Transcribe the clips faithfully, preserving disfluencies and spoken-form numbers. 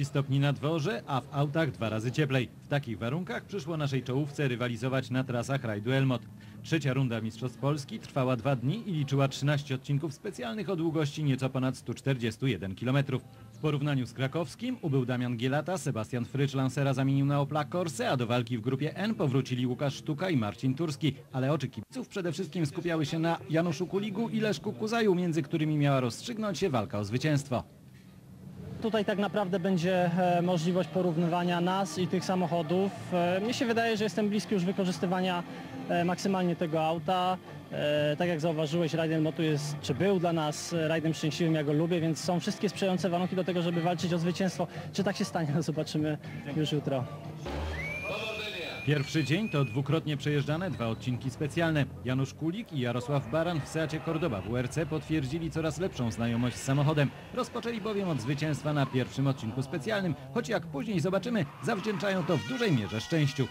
stopni na dworze, a w autach dwa razy cieplej. W takich warunkach przyszło naszej czołówce rywalizować na trasach rajdu Elmot. Trzecia runda Mistrzostw Polski trwała dwa dni i liczyła trzynaście odcinków specjalnych o długości nieco ponad sto czterdzieści jeden kilometrów. W porównaniu z krakowskim ubył Damian Gielata, Sebastian Frycz Lancera zamienił na Opla Corse, a do walki w grupie N powrócili Łukasz Sztuka i Marcin Turski. Ale oczy kibiców przede wszystkim skupiały się na Januszu Kuligu i Leszku Kuzaju, między którymi miała rozstrzygnąć się walka o zwycięstwo. Tutaj tak naprawdę będzie e, możliwość porównywania nas i tych samochodów. E, mnie się wydaje, że jestem bliski już wykorzystywania e, maksymalnie tego auta. E, tak jak zauważyłeś, rajd Elmotu jest, czy był dla nas rajdem szczęśliwym, ja go lubię, więc są wszystkie sprzyjające warunki do tego, żeby walczyć o zwycięstwo. Czy tak się stanie? No zobaczymy już jutro. Pierwszy dzień to dwukrotnie przejeżdżane dwa odcinki specjalne. Janusz Kulik i Jarosław Baran w Seacie Cordoba W R C potwierdzili coraz lepszą znajomość z samochodem. Rozpoczęli bowiem od zwycięstwa na pierwszym odcinku specjalnym, choć jak później zobaczymy, zawdzięczają to w dużej mierze szczęściu.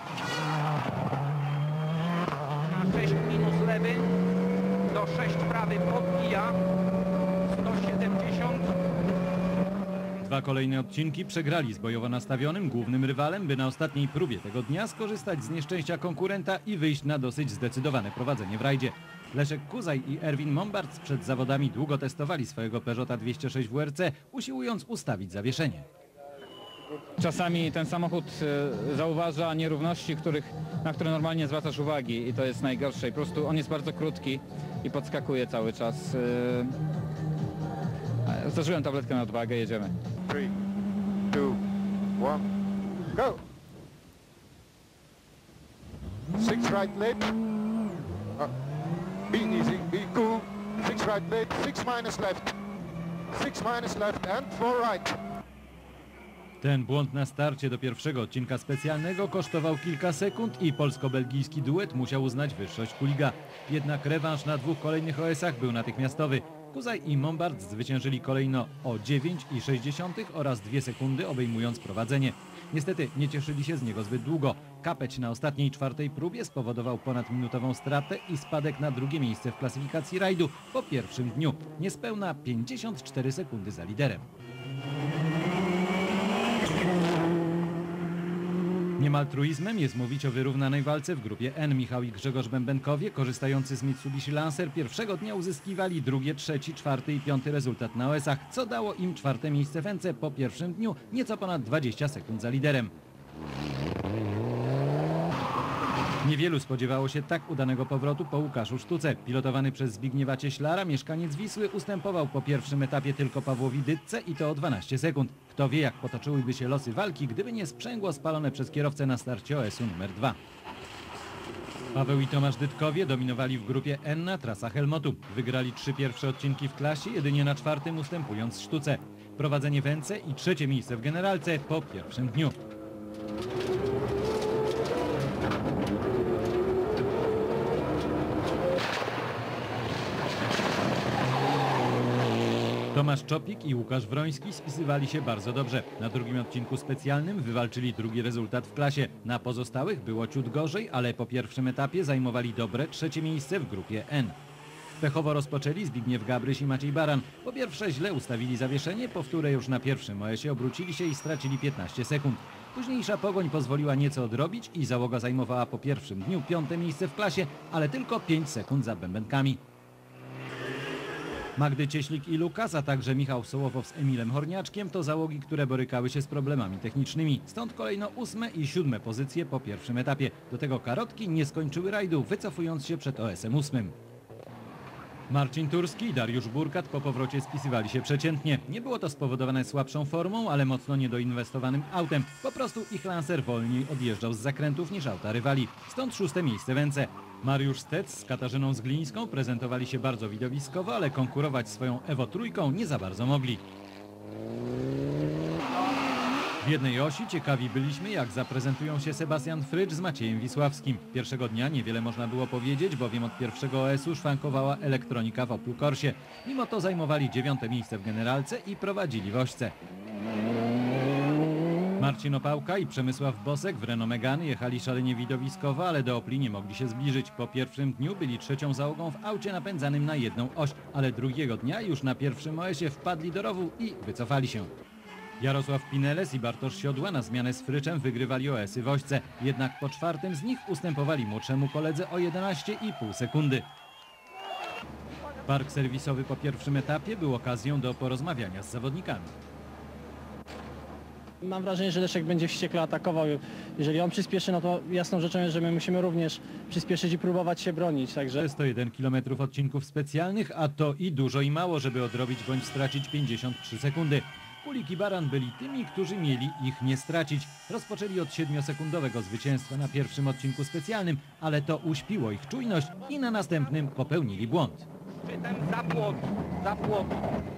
sześć minus lewy, do sześć prawy podbija, sto siedemdziesiąt. Dwa kolejne odcinki przegrali z bojowo nastawionym głównym rywalem, by na ostatniej próbie tego dnia skorzystać z nieszczęścia konkurenta i wyjść na dosyć zdecydowane prowadzenie w rajdzie. Leszek Kuzaj i Erwin Mombartz przed zawodami długo testowali swojego Peugeota dwieście sześć W R C, usiłując ustawić zawieszenie. Czasami ten samochód zauważa nierówności, których, na które normalnie zwracasz uwagi i to jest najgorsze. I po prostu on jest bardzo krótki i podskakuje cały czas. Zażyłem tabletkę na odwagę, jedziemy. three, two, one, go! Six right left. Uh, be easy, be cool. Six right left, six minus left. Six minus left and four right. Ten błąd na starcie do pierwszego odcinka specjalnego kosztował kilka sekund i polsko-belgijski duet musiał uznać wyższość Kuliga. Jednak rewanż na dwóch kolejnych O S-ach był natychmiastowy. Kuzaj i Mombartz zwyciężyli kolejno o dziewięć i sześć dziesiątych oraz dwie sekundy, obejmując prowadzenie. Niestety nie cieszyli się z niego zbyt długo. Kapeć na ostatniej czwartej próbie spowodował ponadminutową stratę i spadek na drugie miejsce w klasyfikacji rajdu po pierwszym dniu. Niespełna pięćdziesiąt cztery sekundy za liderem. Niemal truizmem jest mówić o wyrównanej walce w grupie N. Michał i Grzegorz Bębenkowie, korzystający z Mitsubishi Lancer, pierwszego dnia uzyskiwali drugie, trzeci, czwarty i piąty rezultat na O S-ach, co dało im czwarte miejsce w N C po pierwszym dniu, nieco ponad dwadzieścia sekund za liderem. Niewielu spodziewało się tak udanego powrotu po Łukaszu Sztuce. Pilotowany przez Zbigniewa Cieślara, mieszkaniec Wisły ustępował po pierwszym etapie tylko Pawłowi Dydce i to o dwanaście sekund. Kto wie, jak potoczyłyby się losy walki, gdyby nie sprzęgło spalone przez kierowcę na starcie O S-u numer dwa. Paweł i Tomasz Dydkowie dominowali w grupie N na trasach Elmotu. Wygrali trzy pierwsze odcinki w klasie, jedynie na czwartym ustępując Sztuce. Prowadzenie w N C i trzecie miejsce w generalce po pierwszym dniu. Tomasz Czopik i Łukasz Wroński spisywali się bardzo dobrze. Na drugim odcinku specjalnym wywalczyli drugi rezultat w klasie. Na pozostałych było ciut gorzej, ale po pierwszym etapie zajmowali dobre trzecie miejsce w grupie N. Pechowo rozpoczęli Zbigniew Gabryś i Maciej Baran. Po pierwsze źle ustawili zawieszenie, po wtóre już na pierwszym O S-ie obrócili się i stracili piętnaście sekund. Późniejsza pogoń pozwoliła nieco odrobić i załoga zajmowała po pierwszym dniu piąte miejsce w klasie, ale tylko pięć sekund za bębenkami. Magdy Cieślik i Lukas, a także Michał Sołowow z Emilem Horniaczkiem to załogi, które borykały się z problemami technicznymi. Stąd kolejno ósme i siódme pozycje po pierwszym etapie. Do tego karotki nie skończyły rajdu, wycofując się przed O S-em ósmym. Marcin Turski i Dariusz Burkat po powrocie spisywali się przeciętnie. Nie było to spowodowane słabszą formą, ale mocno niedoinwestowanym autem. Po prostu ich Lancer wolniej odjeżdżał z zakrętów niż auta rywali. Stąd szóste miejsce w N C. Mariusz Stec z Katarzyną Zglińską prezentowali się bardzo widowiskowo, ale konkurować swoją Evo trójką nie za bardzo mogli. W jednej osi ciekawi byliśmy, jak zaprezentują się Sebastian Frycz z Maciejem Wisławskim. Pierwszego dnia niewiele można było powiedzieć, bowiem od pierwszego O S-u szwankowała elektronika w Oplu Corsie. Mimo to zajmowali dziewiąte miejsce w generalce i prowadzili w ośce. Marcin Opałka i Przemysław Bosek w Renault Megane jechali szalenie widowiskowo, ale do Opli nie mogli się zbliżyć. Po pierwszym dniu byli trzecią załogą w aucie napędzanym na jedną oś, ale drugiego dnia już na pierwszym O S-ie wpadli do rowu i wycofali się. Jarosław Pineles i Bartosz Siodła na zmianę z Fryczem wygrywali O S-y w Ośce. Jednak po czwartym z nich ustępowali młodszemu koledze o jedenaście i pół sekundy. Park serwisowy po pierwszym etapie był okazją do porozmawiania z zawodnikami. Mam wrażenie, że Leszek będzie wściekle atakował. Jeżeli on przyspieszy, no to jasną rzeczą jest, że my musimy również przyspieszyć i próbować się bronić. Także sto jeden kilometrów odcinków specjalnych, a to i dużo i mało, żeby odrobić bądź stracić pięćdziesiąt trzy sekundy. Kulik i Baran byli tymi, którzy mieli ich nie stracić. Rozpoczęli od siedmiosekundowego zwycięstwa na pierwszym odcinku specjalnym, ale to uśpiło ich czujność i na następnym popełnili błąd. Szczytem za płot, za płot.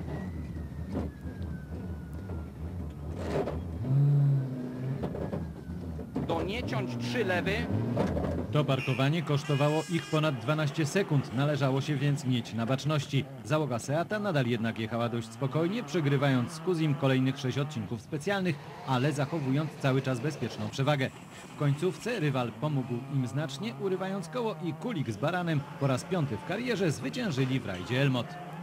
Do nie ciąć trzy lewy. To parkowanie kosztowało ich ponad dwanaście sekund, należało się więc mieć na baczności. Załoga Seata nadal jednak jechała dość spokojnie, przegrywając z Kuzim kolejnych sześć odcinków specjalnych, ale zachowując cały czas bezpieczną przewagę. W końcówce rywal pomógł im znacznie, urywając koło i Kulik z Baranem po raz piąty w karierze zwyciężyli w rajdzie Elmot.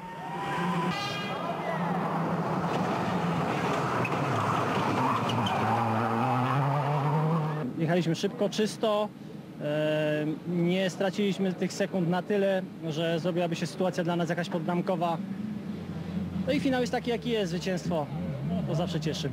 jechaliśmy szybko, czysto. E, nie straciliśmy tych sekund na tyle, że zrobiłaby się sytuacja dla nas jakaś poddamkowa. No i finał jest taki, jaki jest. Zwycięstwo to zawsze cieszy.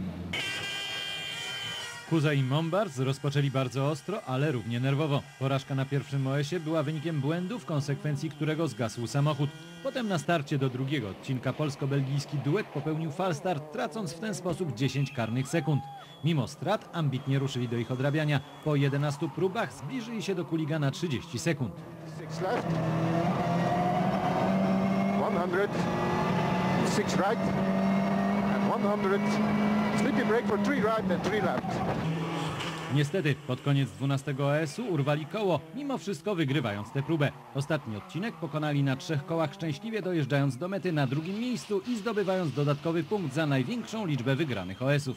Kuza i Mombars rozpoczęli bardzo ostro, ale równie nerwowo. Porażka na pierwszym O S-ie była wynikiem błędu, w konsekwencji którego zgasł samochód. Potem na starcie do drugiego odcinka polsko-belgijski duet popełnił falstart, tracąc w ten sposób dziesięć karnych sekund. Mimo strat ambitnie ruszyli do ich odrabiania. Po jedenastu próbach zbliżyli się do Kuliga na trzydzieści sekund. Six left. one hundred. Six right. And one hundred. Sleepy brake for three right and three left. Niestety pod koniec dwunastego O S-u urwali koło, mimo wszystko wygrywając tę próbę. Ostatni odcinek pokonali na trzech kołach, szczęśliwie dojeżdżając do mety na drugim miejscu i zdobywając dodatkowy punkt za największą liczbę wygranych O S-ów.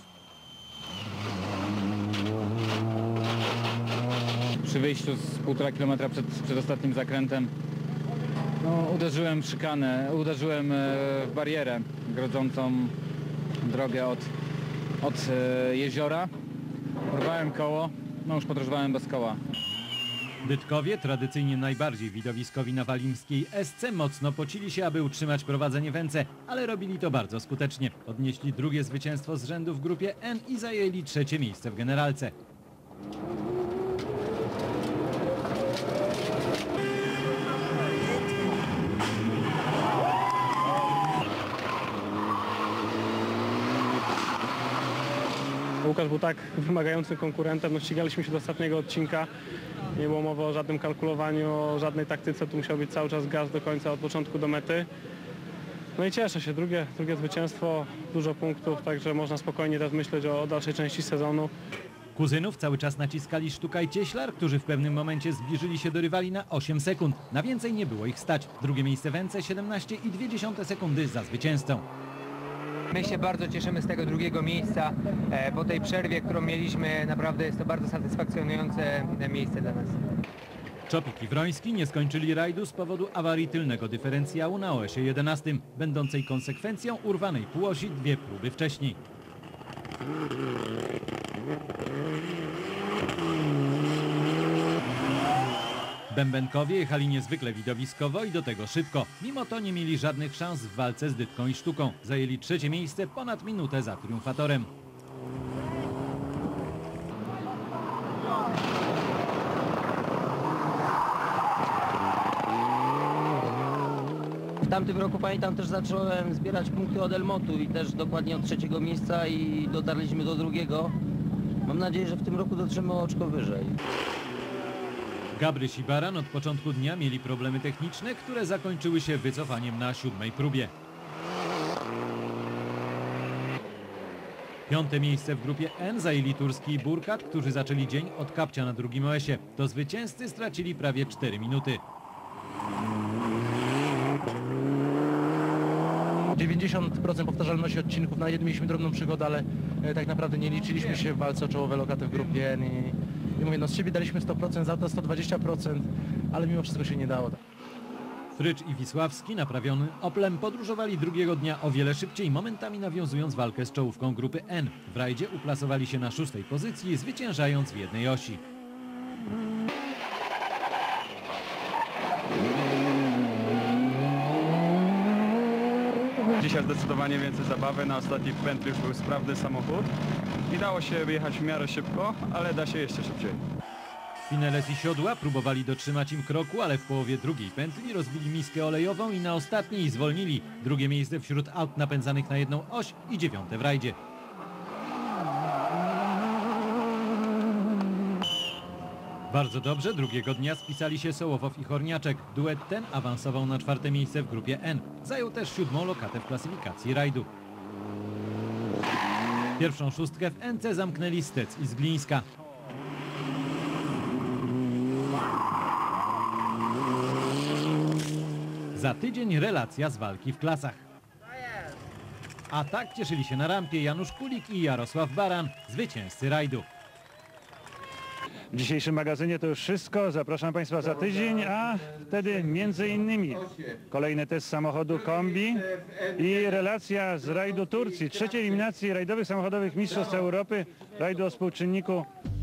Przy wyjściu z półtora kilometra przed, przed ostatnim zakrętem no, uderzyłem w szykanę, uderzyłem w barierę grodzącą drogę od, od e, jeziora. Urwałem koło, no już podróżowałem bez koła. Dytkowie, tradycyjnie najbardziej widowiskowi na walimskiej esce, mocno pocili się, aby utrzymać prowadzenie w Ence, ale robili to bardzo skutecznie. Odnieśli drugie zwycięstwo z rzędu w grupie N i zajęli trzecie miejsce w generalce. Łukasz był tak wymagającym konkurentem, no ścigaliśmy się do ostatniego odcinka, nie było mowy o żadnym kalkulowaniu, o żadnej taktyce, tu musiał być cały czas gaz do końca, od początku do mety. No i cieszę się, drugie, drugie zwycięstwo, dużo punktów, także można spokojnie teraz myśleć o, o dalszej części sezonu. Kuzynów cały czas naciskali Sztuka i Cieślar, którzy w pewnym momencie zbliżyli się do rywali na osiem sekund. Na więcej nie było ich stać. Drugie miejsce w Ence, siedemnaście i dwie dziesiąte sekundy za zwycięzcą. My się bardzo cieszymy z tego drugiego miejsca. E, po tej przerwie, którą mieliśmy, naprawdę jest to bardzo satysfakcjonujące miejsce dla nas. Czopik i Wroński nie skończyli rajdu z powodu awarii tylnego dyferencjału na O S-ie jedenastym, będącej konsekwencją urwanej półosi dwie próby wcześniej. Bębenkowie jechali niezwykle widowiskowo i do tego szybko. Mimo to nie mieli żadnych szans w walce z Dytką i Sztuką. Zajęli trzecie miejsce ponad minutę za triumfatorem. W tamtym roku, pamiętam, też zacząłem zbierać punkty od Elmotu i też dokładnie od trzeciego miejsca i dotarliśmy do drugiego. Mam nadzieję, że w tym roku dotrzemy o oczko wyżej. Gabryś i Baran od początku dnia mieli problemy techniczne, które zakończyły się wycofaniem na siódmej próbie. Piąte miejsce w grupie N zajęli Turski i Burkat, którzy zaczęli dzień od kapcia na drugim O S-ie. To zwycięzcy stracili prawie cztery minuty. dziewięćdziesiąt procent powtarzalności odcinków, na jednym mieliśmy drobną przygodę, ale e, tak naprawdę nie liczyliśmy się w walce o czołowe lokaty w grupie N i, i mówię, no z siebie daliśmy sto procent, z auta sto dwadzieścia procent, ale mimo wszystko się nie dało. Frycz i Wisławski, naprawiony Oplem, podróżowali drugiego dnia o wiele szybciej, momentami nawiązując walkę z czołówką grupy N. W rajdzie uplasowali się na szóstej pozycji, zwyciężając w jednej osi. Dzisiaj zdecydowanie więcej zabawy, na ostatniej pętli już był sprawny samochód i dało się jechać w miarę szybko, ale da się jeszcze szybciej. Fineles i Siodła próbowali dotrzymać im kroku, ale w połowie drugiej pętli rozbili miskę olejową i na ostatniej zwolnili. Drugie miejsce wśród aut napędzanych na jedną oś i dziewiąte w rajdzie. Bardzo dobrze, drugiego dnia spisali się Sołowow i Horniaczek. Duet ten awansował na czwarte miejsce w grupie N. Zajął też siódmą lokatę w klasyfikacji rajdu. Pierwszą szóstkę w N C zamknęli Stec i Zglińska. Za tydzień relacja z walki w klasach. A tak cieszyli się na rampie Janusz Kulik i Jarosław Baran, zwycięzcy rajdu. W dzisiejszym magazynie to już wszystko. Zapraszam Państwa za tydzień, a wtedy między innymi kolejny test samochodu kombi i relacja z rajdu Turcji, trzeciej eliminacji rajdowych samochodowych mistrzostw Europy, rajdu o współczynniku